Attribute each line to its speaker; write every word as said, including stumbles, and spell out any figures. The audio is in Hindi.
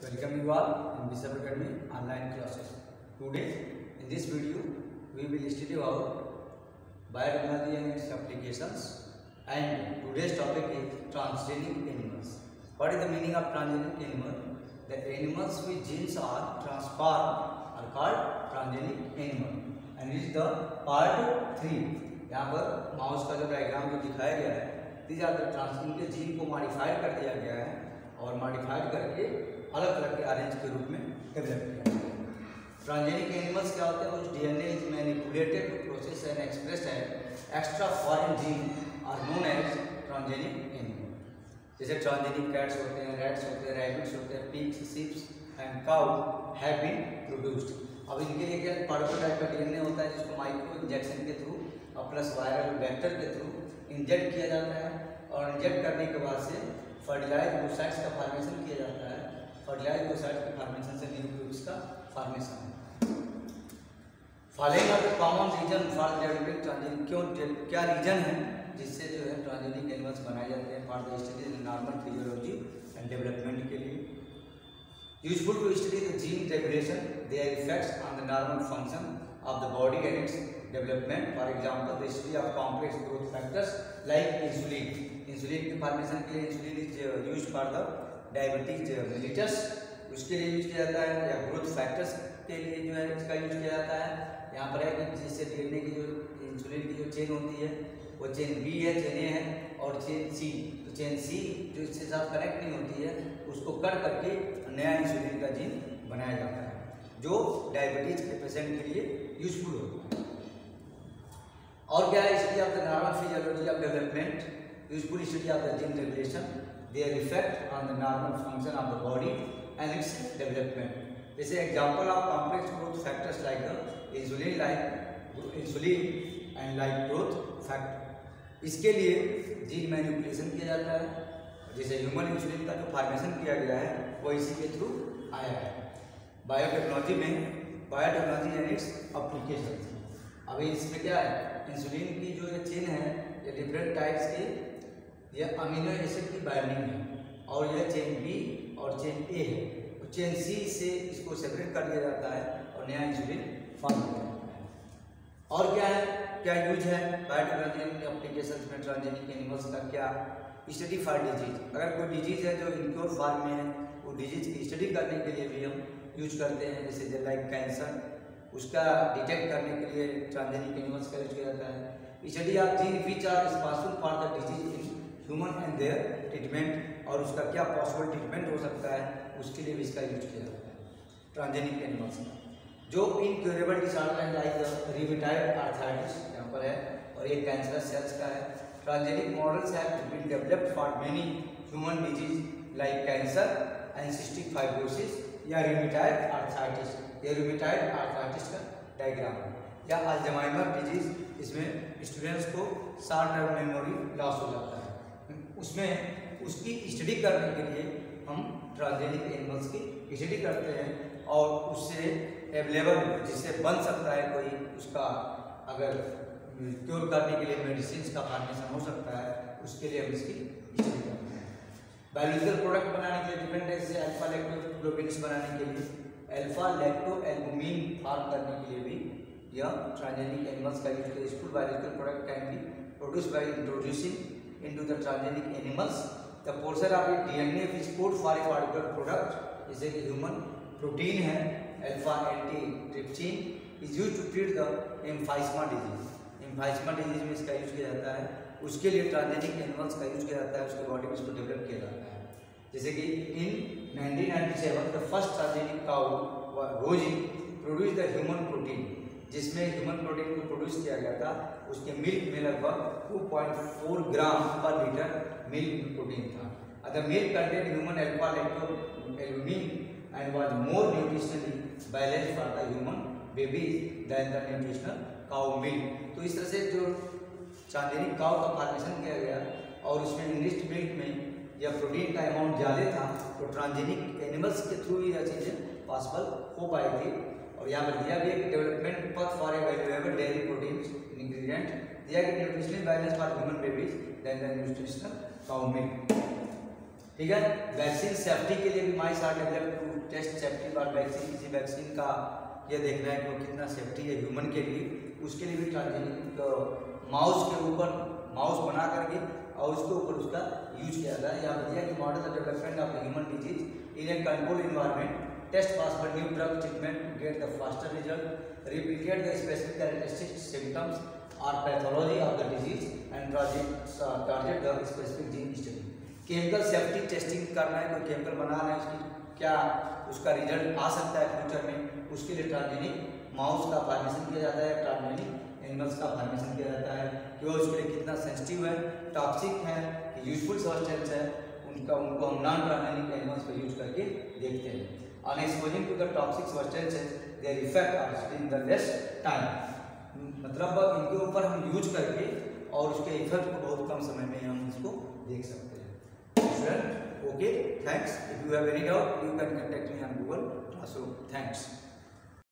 Speaker 1: Welcome you all in Bishop Academy online classes. Today in this video we will study about biotechnology and its applications, and today's topic is transgenic animals. What is the meaning of transgenic animal? The animals with genes are transformed are called transgenic animal, and it is the part three. यहाँ पर माउस का जो डायग्राम जो दिखाया गया है, these are the trans इनके जीन को मॉडिफाइड कर दिया गया है और मॉडिफाइड करके अलग अलग के ऑरेंज के रूप में डेवलप किया गया है। ट्रांसजेनिक एनिमल्स क्या होते हैं? कुछ DNA is manipulated to process and express as extra foreign gene are known as transgenic animal. जैसे ट्रांसजेनिक कैट्स होते हैं, रैट्स होते हैं, रैबिट्स होते हैं, pigs, sheeps and cow have been produced. अब इनके लिए क्या पार्टिकुलर टाइप का डीएनए होता है जिसको माइक्रो इंजेक्शन के थ्रू और प्लस वायरल वेक्टर के थ्रू इंजेक्ट किया जाता है, और इंजेक्ट करने के बाद से फर्टिलाइज ओसाइट्स का फॉर्मेशन किया जाता है। फर्टिलाइज ओसाइट्स के फॉर्मेशन से न्यूक्लियस का फॉर्मेशन है। Following are the common reason for developing transgenic, क्यों क्या रीजन है जिससे जो है ट्रांसजेनिक एनिमल्स बनाए जाते हैं for the study in normal physiology and development के लिए। Useful to study the gene regulation, their effects on the normal function of the body and its development. For example, the study of complex growth factors like insulin. Insulin के फॉर्मेशन के लिए insulin is used for the diabetes mellitus, उसके लिए यूज किया जाता है, या ग्रोथ फैक्टर्स के लिए जो है इसका यूज किया जाता है। यहाँ पर है कि जिससे डीएनए की जो इंसुलिन की जो चेन होती है वो चेन बी है, चेन ए है, और चेन सी, तो चेन सी जो इसके साथ कनेक्ट नहीं होती है उसको कट करके नया इंसुलिन का जीन बनाया जाता है जो डायबिटीज के पेशेंट के लिए यूजफुल होता है। और क्या है? Study of the normal physiology of development, useful study of the gene regulation, their effect on the normal function of the body and its development. जैसे example of complex growth factors like insulin like insulin and like growth factor. इसके लिए जीन मैनिपुलेशन किया जाता है, जैसे ह्यूमन इंसुलिन का जो फॉर्मेशन किया गया है वो इसी के थ्रू आया है। बायोटेक्नोलॉजी में बायोटेक्नोलॉजी एंड इट्स एप्लीकेशन। अभी इसमें क्या है, इंसुलिन की जो ये चेन है ये डिफरेंट टाइप्स के, ये अमीनो एसिड की बाइंडिंग है, और ये चेन बी और चेन ए है, तो चेन सी से इसको सेपरेट कर दिया जाता है और नया इंसुलिन फॉर्म हो जाता है। और क्या है, क्या यूज है बायोटेक्नोलॉजी एप्लीकेशन में ट्रांसजेनिक एनिमल्स का? क्या स्टडी फॉर डिजीज, अगर कोई डिजीज है जो इनक्योर फॉर्म में है वो डिजीज की स्टडी करने के लिए भी हम यूज करते हैं। जैसे लाइक कैंसर, उसका डिटेक्ट करने के लिए ट्रांसजेनिक एनिमल्स का यूज किया जाता है। Study of gene which are responsible for the disease in human and their treatment, और उसका क्या पॉसिबल ट्रीटमेंट हो सकता है उसके लिए भी इसका यूज किया जाता है ट्रांसजेनिक एनिमल्स का। जो incurable disorder like rheumatoid arthritis यहाँ पर है, और ये कैंसरस सेल्स का है। Transgenic models have been developed for many human disease like cancer and cystic fibrosis या रूमेटॉइड आर्थराइटिस। ये रूमेटॉइड आर्थराइटिस का डायग्राम है, या अल्जाइमर डिजीज, इसमें स्टूडेंट्स को शॉर्ट टर्म मेमोरी लॉस हो जाता है, उसमें उसकी स्टडी करने के लिए हम ट्रांसजेनिक एनिमल्स की स्टडी करते हैं, और उससे अवेलेबल जिससे बन सकता है कोई, उसका अगर क्योर करने के लिए मेडिसिन का फॉर्मेशन हो सकता है, उसके लिए हम इसकी स्टडी करते हैं। बायोलॉजिकल प्रोडक्ट बनाने के लिए डिफरेंट है, जैसे अल्फा लैक्टोप्रोटीन्स बनाने के लिए, अल्फा लैक्टो एल्बुमिन फॉर्म करने के लिए भी यह ट्रांसजेनिक एनिमल्स का यूज किया। Useful biological product can be produced by introducing into the transgenic animals the portion of a DNA which code for a particular product, जैसे कि ह्यूमन प्रोटीन है alpha antitrypsin is used to treat the emphysema disease. Emphysema disease में इसका यूज किया जाता है, उसके लिए ट्रांसजेनिक एनिमल्स का यूज किया जाता है, उसके बॉडी में इसको डेवलप किया जाता है। जैसे कि in nineteen ninety seven the first transgenic cow Rosie produce the human protein, जिसमें ह्यूमन प्रोटीन को प्रोड्यूस किया गया था। उसके मिल्क में लगभग two point four gram per litre milk protein था। The milk contain human alpha lactalbumin and was more nutritionally balanced for the human babies than the nutritional cow milk. तो इस तरह से जो ट्रांसजेनिक काउ का फॉर्मेशन किया गया और उसमें इनरिच्ड मिल्क में या प्रोटीन का अमाउंट ज़्यादा था, तो ट्रांसजेनिक एनिमल्स के थ्रू ही यह चीज़ें पॉसिबल हो पाई थी। और यहाँ पर दिया भी एक development path for a valuable dairy protein ingredient, दिया कि nutritional balance for human babies than the nutritional cow milk. ठीक है। वैक्सीन सेफ्टी के लिए भी mice are developed to test safety for vaccine. किसी वैक्सीन का ये देखना है कि वो कितना सेफ्टी है ह्यूमन के लिए, उसके लिए भी ट्रांसजेनिक माउस के ऊपर माउस बना करके और उसके ऊपर उसका यूज किया जाता है। यहाँ दिया कि model the development of the human disease in a control environment, test possible new drug treatment to get the faster result, replicate the specific characteristics, symptoms or pathology of the disease and project uh, target the specific gene study। Chemical safety testing करना है, कोई केमिकल बनाना है, उसकी क्या उसका रिजल्ट आ सकता है फ्यूचर में, उसके लिए ट्रांसजेनिक माउस का फॉर्मेशन किया जाता है, ट्रांसजेनिक एनिमल्स का फॉर्मेशन किया जाता है कि वो उसके लिए कितना सेंसिटिव है, टॉक्सिक है, यूजफुल सब्सटेंस है, उनका उनको हम नॉन ट्रांसजेनिक एनिमल्स को यूज करके देखते हैं। On exposing to the toxic substances, their effect are in the less time। मतलब इनके ऊपर हम यूज करके और उसके इफेक्ट को बहुत कम समय में हम इसको देख सकते हैं। Student, okay, thanks. If you have any doubt you can contact me on Google Classroom. Thanks.